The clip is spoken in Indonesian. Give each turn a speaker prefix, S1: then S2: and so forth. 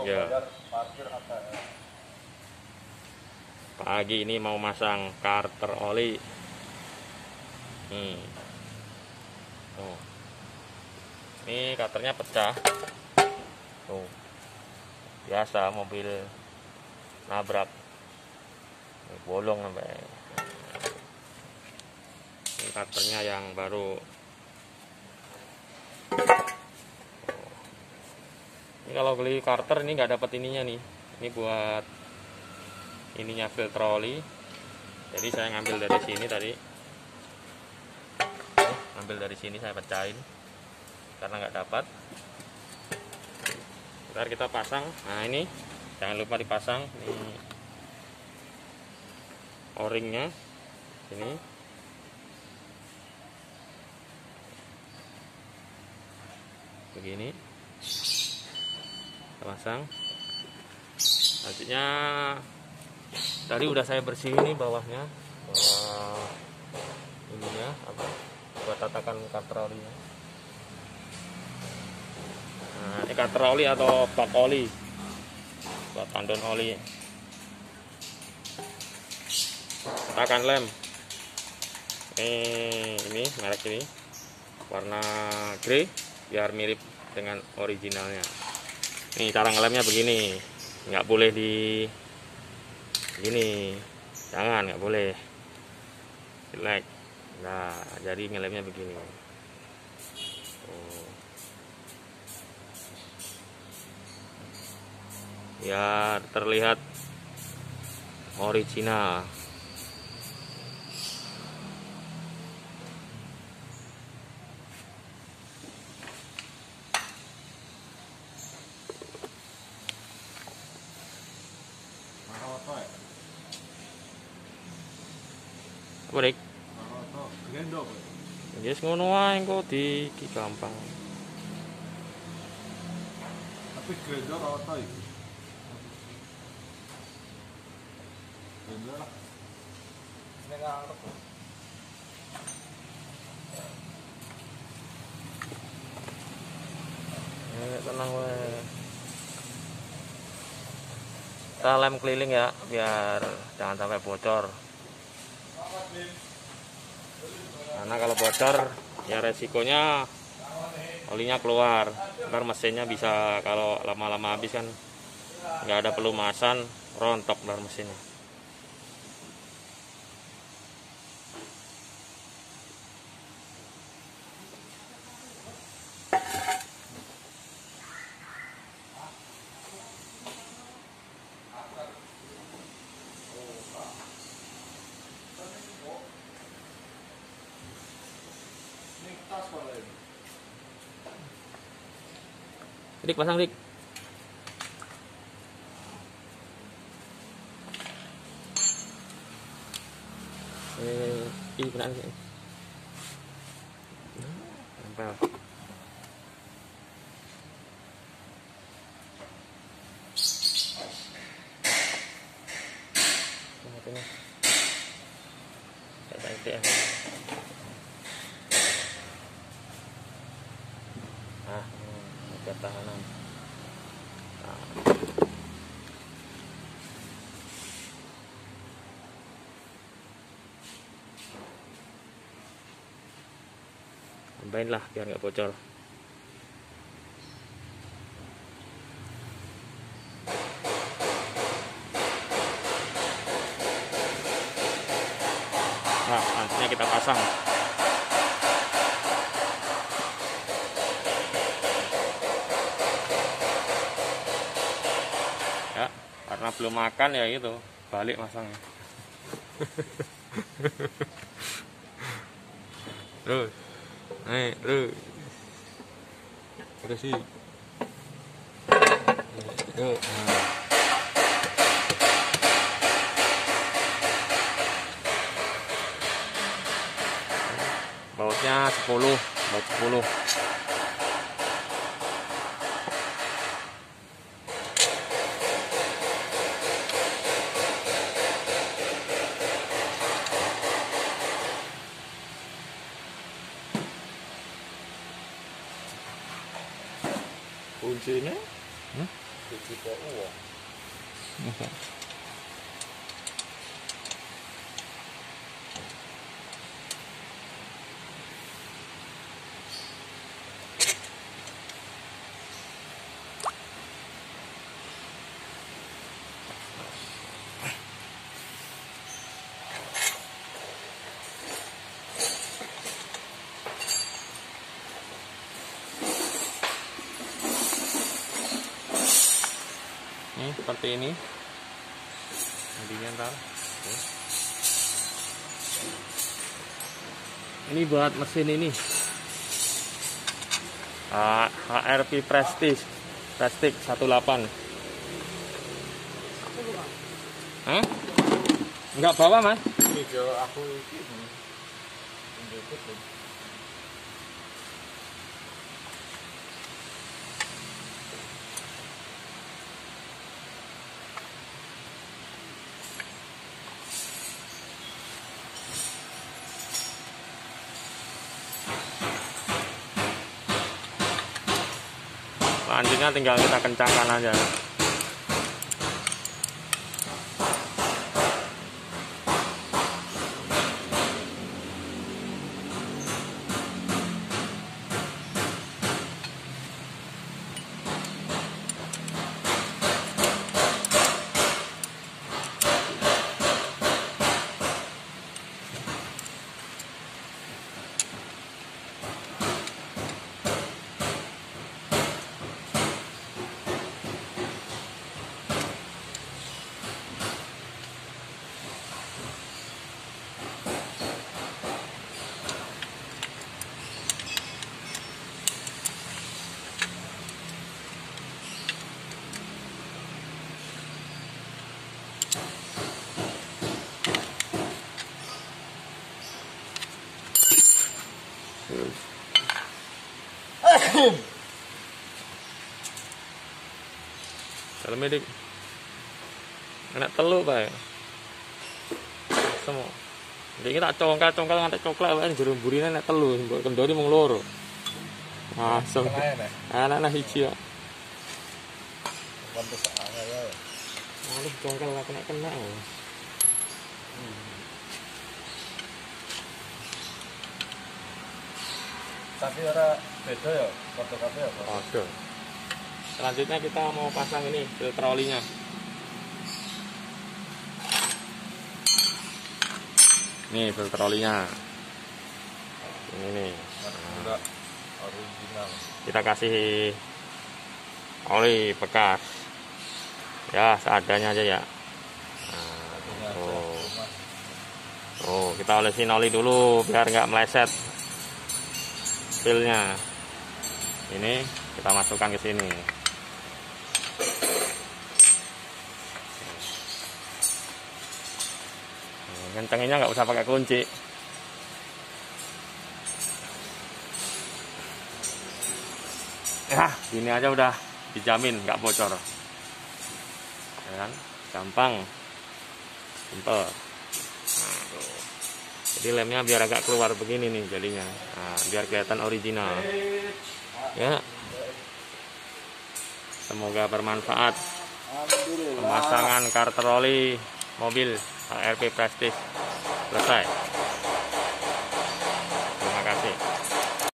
S1: Ya. Pagi ini mau masang karter oli. Tuh. Ini karternya pecah. Tuh. Biasa mobil nabrak. Bolong sampai. Ini karternya yang baru. Ini kalau beli karter ini nggak dapat ininya nih. Ini buat ininya filter oli. Jadi saya ngambil dari sini tadi. Ngambil dari sini saya pecahin karena nggak dapat. Ntar kita pasang. Nah ini jangan lupa dipasang. Ini o-ringnya ini. Begini. Pasang. Nantinya tadi udah saya bersihin nih bawahnya, ininya apa buat tatakan karter olinya. Nah ini karter oli atau bak oli buat tandon oli. Tatakan lem ini merek ini warna grey biar mirip dengan originalnya. Nih cara ngelemnya begini, nggak boleh di gini, jangan, nggak boleh jelek. Nah jadi ngelemnya begini. Ya terlihat original. Apa dik? Yes ngono wae engko iki gampang.
S2: Tapi grendor apa iki? Grendor lah. Nek ngarep.
S1: Tenang wae. Kita lem keliling ya biar jangan sampai bocor. Karena kalau bocor ya resikonya olinya keluar. Ntar mesinnya bisa kalau lama-lama habis kan nggak ada pelumasan, rontok ntar mesinnya. Dik pasang dik. Ini benar sih. Tempel. Buat tahanan. Nah. Tambahin lah biar nggak bocor. Nah, nantinya kita pasang. Ya, karena belum makan ya gitu, balik masangnya. Terus, terus sih. Yuk. Bautnya 10, baut 10. Kuncinya?
S2: Tipe uang.
S1: Ini seperti ini jadinya ntar. Ini buat mesin ini HRP Prestige 18. Hah? Enggak bawa mas?
S2: Video aku ini.
S1: Anjingnya tinggal kita kencangkan aja. Kalau medik enak telur pak, semua. Jadi kita congkal ngantek coklat, kan jurung burine enak telur, buat kendori mung loro. Langsung. Anak hiji ya.
S2: Pantes angel ya.
S1: Lalu congkal lah kena.
S2: Tapi ora beda ya, foto kafe ya.
S1: Oke. Selanjutnya kita mau pasang ini filter olinya. Nih filter olinya. Ini nih.
S2: Enggak original.
S1: Kita kasih oli bekas. Ya seadanya aja ya. Oh, kita olesin oli dulu biar nggak meleset filnya. Ini kita masukkan ke sini. Kencenginnya nggak usah pakai kunci. Ya, gini aja udah dijamin nggak bocor. Ya kan? Gampang, simple. Nah, tuh. Jadi lemnya biar agak keluar begini nih jadinya. Nah, biar kelihatan original. Ya. Semoga bermanfaat. Pemasangan karter oli mobil HRP Prestige selesai.